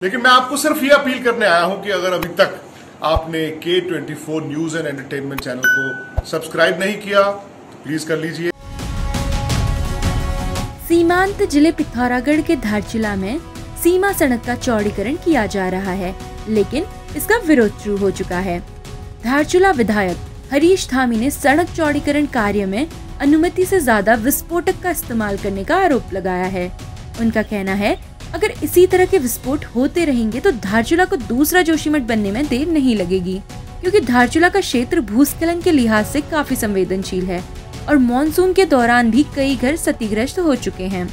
लेकिन मैं आपको सिर्फ ये अपील करने आया हूं कि अगर अभी तक आपने K24 news and entertainment channel को सब्सक्राइब नहीं किया तो प्लीज कर लीजिए। सीमांत जिले पिथौरागढ़ के धारचूला में सीमा सड़क का चौड़ीकरण किया जा रहा है, लेकिन इसका विरोध शुरू हो चुका है। धारचूला विधायक हरीश धामी ने सड़क चौड़ीकरण कार्य में अनुमति से ज्यादा विस्फोटक का इस्तेमाल करने का आरोप लगाया है। उनका कहना है, अगर इसी तरह के विस्फोट होते रहेंगे तो धारचूला को दूसरा जोशीमठ बनने में देर नहीं लगेगी, क्योंकि धारचूला का क्षेत्र भूस्खलन के लिहाज से काफी संवेदनशील है और मॉनसून के दौरान भी कई घर क्षतिग्रस्त हो चुके हैं।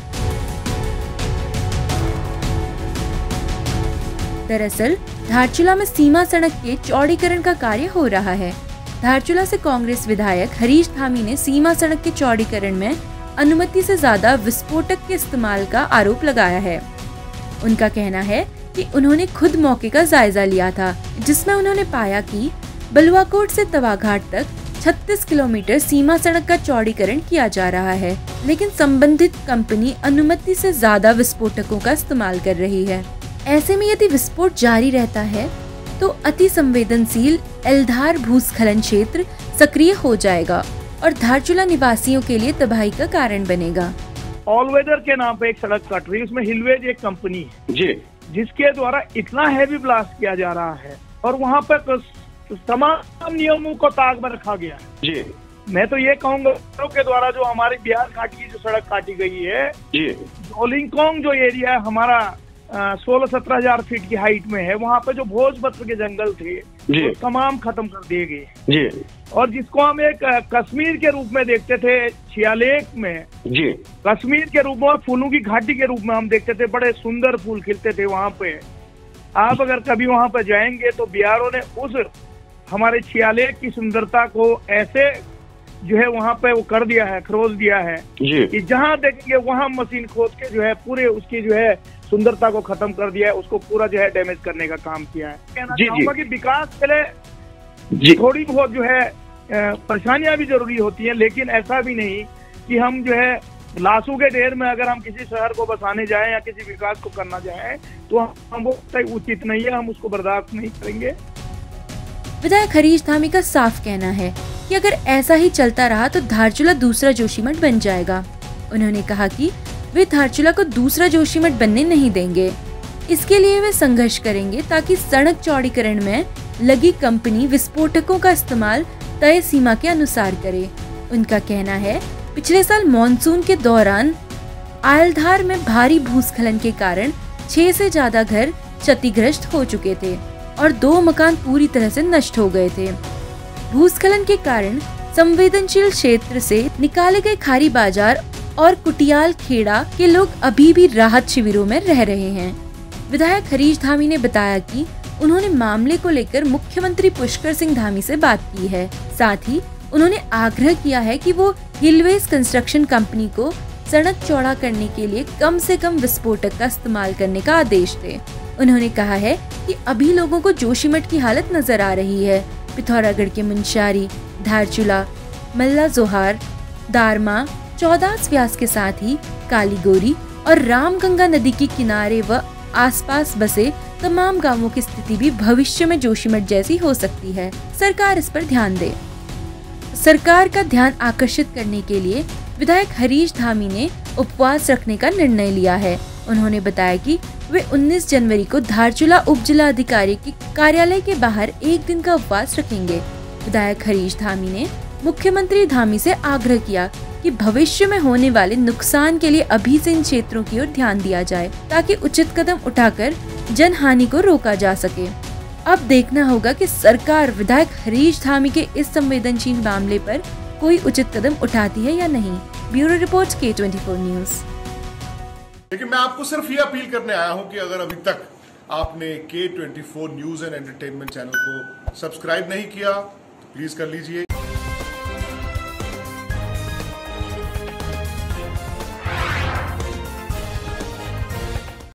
दरअसल धारचूला में सीमा सड़क के चौड़ीकरण का कार्य हो रहा है। धारचूला से कांग्रेस विधायक हरीश धामी ने सीमा सड़क के चौड़ीकरण में अनुमति से ज्यादा विस्फोटक के इस्तेमाल का आरोप लगाया है। उनका कहना है कि उन्होंने खुद मौके का जायजा लिया था, जिसमें उन्होंने पाया कि बलुआकोट से तवाघाट तक 36 किलोमीटर सीमा सड़क का चौड़ीकरण किया जा रहा है, लेकिन संबंधित कंपनी अनुमति से ज्यादा विस्फोटकों का इस्तेमाल कर रही है। ऐसे में यदि विस्फोट जारी रहता है तो अति संवेदनशील एल्धार भूस्खलन क्षेत्र सक्रिय हो जाएगा और धारचूला निवासियों के लिए तबाही का कारण बनेगा। ऑल वेदर के नाम पे एक सड़क कट रही है, उसमें हिलवेज एक कंपनी है जी, जिसके द्वारा इतना हैवी ब्लास्ट किया जा रहा है और वहाँ पे तमाम नियमों को ताक में रखा गया है जी। मैं तो ये कहूँगा के द्वारा जो हमारी बिहार घाटी की जो सड़क काटी गई है जी, जोलिंगकोंग जो एरिया है हमारा 16-17 हजार फीट की हाइट में है, वहाँ पे जो भोजपत्र के जंगल थे वो तमाम खत्म कर दिए गए जी। और जिसको हम एक कश्मीर के रूप में देखते थे छियालेख में जी, कश्मीर के रूप में और फूलों की घाटी के रूप में हम देखते थे, बड़े सुंदर फूल खिलते थे वहाँ पे। आप अगर कभी वहाँ पे जाएंगे तो बिहारों ने उस हमारे छियालेख की सुंदरता को ऐसे जो है वहाँ पे वो कर दिया है, खरोच दिया है कि जहाँ देखेंगे वहाँ मशीन खोद के जो है पूरे उसकी जो है सुंदरता को खत्म कर दिया है, उसको पूरा जो है डैमेज करने का काम किया है। कहना चाहूंगा कि विकास के लिए थोड़ी बहुत जो है परेशानियां भी जरूरी होती हैं, लेकिन ऐसा भी नहीं कि हम जो है लाशों के ढेर में अगर हम किसी शहर को बसाने जाएं या किसी विकास को करना चाहें तो हम वो उचित नहीं है, हम उसको बर्दाश्त नहीं करेंगे। विधायक हरीश धामी का साफ कहना है कि अगर ऐसा ही चलता रहा तो धारचूला दूसरा जोशीमठ बन जाएगा। उन्होंने कहा कि वे धारचूला को दूसरा जोशीमठ बनने नहीं देंगे। इसके लिए वे संघर्ष करेंगे ताकि सड़क चौड़ीकरण में लगी कंपनी विस्फोटकों का इस्तेमाल तय सीमा के अनुसार करे। उनका कहना है, पिछले साल मॉनसून के दौरान आयलधार में भारी भूस्खलन के कारण 6 से ज्यादा घर क्षतिग्रस्त हो चुके थे और 2 मकान पूरी तरह से नष्ट हो गए थे। भूस्खलन के कारण संवेदनशील क्षेत्र से निकाले गए खारी बाजार और कुटियाल खेड़ा के लोग अभी भी राहत शिविरों में रह रहे हैं। विधायक हरीश धामी ने बताया कि उन्होंने मामले को लेकर मुख्यमंत्री पुष्कर सिंह धामी से बात की है। साथ ही उन्होंने आग्रह किया है कि वो हिलवेज कंस्ट्रक्शन कंपनी को सड़क चौड़ा करने के लिए कम से कम विस्फोटक का इस्तेमाल करने का आदेश दे। उन्होंने कहा है कि अभी लोगों को जोशीमठ की हालत नजर आ रही है। पिथौरागढ़ के मुंशारी, धारचूला, मल्ला जोहार, दारमा, 14 व्यास के साथ ही कालीगोरी और रामगंगा नदी के किनारे व आसपास बसे तमाम गांवों की स्थिति भी भविष्य में जोशीमठ जैसी हो सकती है। सरकार इस पर ध्यान दे। सरकार का ध्यान आकर्षित करने के लिए विधायक हरीश धामी ने उपवास रखने का निर्णय लिया है। उन्होंने बताया कि वे 19 जनवरी को धारचूला उप जिला अधिकारी के कार्यालय के बाहर 1 दिन का उपवास रखेंगे। विधायक हरीश धामी ने मुख्यमंत्री धामी से आग्रह किया कि भविष्य में होने वाले नुकसान के लिए अभी से इन क्षेत्रों की ओर ध्यान दिया जाए, ताकि उचित कदम उठाकर जन हानि को रोका जा सके। अब देखना होगा कि सरकार विधायक हरीश धामी के इस संवेदनशील मामले पर कोई उचित कदम उठाती है या नहीं। Bureau report K24 news. लेकिन मैं आपको सिर्फ ये अपील करने आया हूं कि अगर अभी तक आपने K24 news and entertainment channel को सब्सक्राइब नहीं किया तो प्लीज कर लीजिए।